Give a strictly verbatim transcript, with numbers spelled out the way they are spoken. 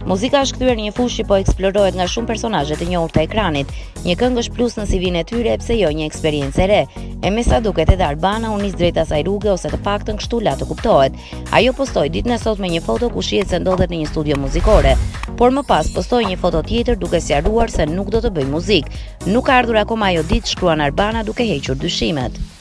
Muzika është kthyer në një fushë që po eksplorohet nga shumë personazhe të njohur të ekranit. Një këngë është plus në C V-n e tyre, pse jo një eksperiencë e re. E me sa duket edhe Arbana u nis drejt asaj rruge, ose të paktën kështu la të kuptohet. Ajo postoi ditën e sotme një foto ku shihet se ndodhet në një studio muzikore, por më pas postoi një foto tjetër duke sqaruar se nuk do të bëjë muzikë. Nuk ka ardhur akoma ajo ditë, shkruan Arbana duke hequr dyshimet.